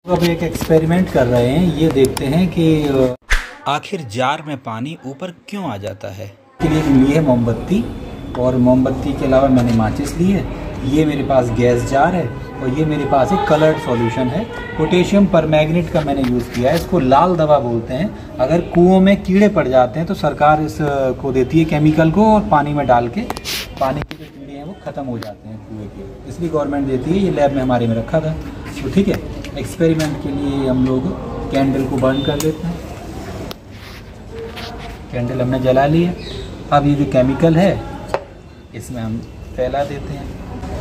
अब एक एक्सपेरिमेंट कर रहे हैं, ये देखते हैं कि आखिर जार में पानी ऊपर क्यों आ जाता है। के लिए ली है मोमबत्ती, और मोमबत्ती के अलावा मैंने माचिस ली है। ये मेरे पास गैस जार है, और ये मेरे पास एक कलर्ड सॉल्यूशन है। पोटेशियम परमैंगनेट का मैंने यूज़ किया है, इसको लाल दवा बोलते हैं। अगर कुओं में कीड़े पड़ जाते हैं तो सरकार इसको देती है केमिकल को, और पानी में डाल के पानी के जो कीड़े हैं वो ख़त्म हो जाते हैं कुएँ के, इसलिए गवर्नमेंट देती है। ये लैब में हमारे में रखा था। तो ठीक है, एक्सपेरिमेंट के लिए हम लोग कैंडल को बर्न कर लेते हैं। कैंडल हमने जला ली है। अब ये जो केमिकल है इसमें हम फैला देते हैं।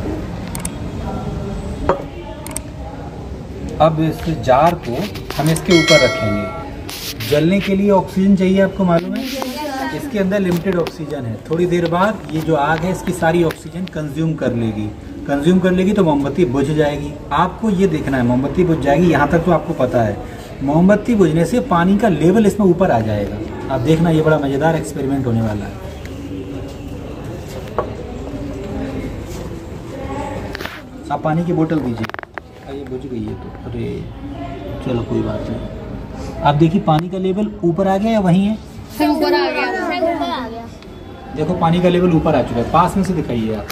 अब इस जार को हम इसके ऊपर रखेंगे। जलने के लिए ऑक्सीजन चाहिए, आपको मालूम है। इसके अंदर लिमिटेड ऑक्सीजन है। थोड़ी देर बाद ये जो आग है इसकी सारी ऑक्सीजन कंज्यूम कर लेगी तो मोमबत्ती बुझ जाएगी। आपको ये देखना है, मोमबत्ती बुझ जाएगी, यहाँ तक तो आपको पता है। मोमबत्ती बुझने से पानी का लेवल इसमें ऊपर आ जाएगा। आप देखना, ये बड़ा मज़ेदार एक्सपेरिमेंट होने वाला है। आप पानी की बोतल दीजिए। ये बुझ गई है तो, अरे चलो कोई बात नहीं। आप देखिए पानी का लेवल ऊपर आ गया या वहीं है? ऊपर आ गया। देखो पानी का लेवल ऊपर आ चुका है। पास में से दिखाइए आप।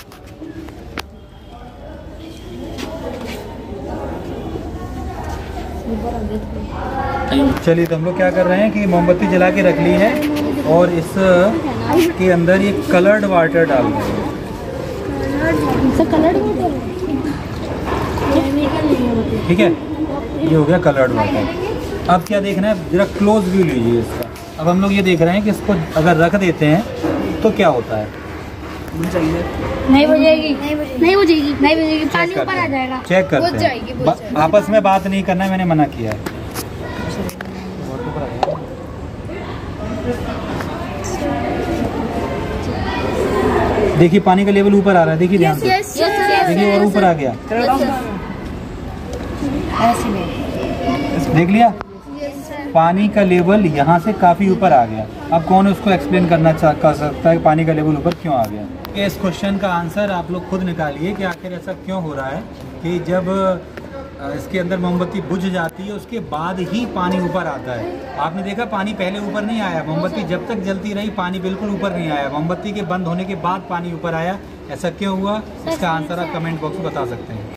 चलिए, तो हम लोग क्या कर रहे हैं कि मोमबत्ती जला के रख ली है, और इसके अंदर ये कलर्ड वाटर डाल रहे हैं। ठीक है, ये हो गया कलर्ड वाटर। अब क्या देखना है, जरा क्लोज व्यू लीजिए इसका। अब हम लोग ये देख रहे हैं कि इसको अगर रख देते हैं तो क्या होता है। नहीं बुझेगी, पानी ऊपर आ जाएगा। चेक करते हैं। आपस में बात नहीं करना है, मैंने मना किया है। देखिए पानी का लेवल ऊपर आ रहा है, देखिए ध्यान से। देखिए और ऊपर आ गया। देख लिया, पानी का लेवल यहाँ से काफ़ी ऊपर आ गया। अब कौन उसको एक्सप्लेन कर सकता है कि पानी का लेवल ऊपर क्यों आ गया। इस क्वेश्चन का आंसर आप लोग खुद निकालिए कि आखिर ऐसा क्यों हो रहा है कि जब इसके अंदर मोमबत्ती बुझ जाती है उसके बाद ही पानी ऊपर आता है। आपने देखा पानी पहले ऊपर नहीं आया। मोमबत्ती जब तक जलती रही पानी बिल्कुल ऊपर नहीं आया। मोमबत्ती के बंद होने के बाद पानी ऊपर आया। ऐसा क्यों हुआ, इसका आंसर आप कमेंट बॉक्स में बता सकते हैं।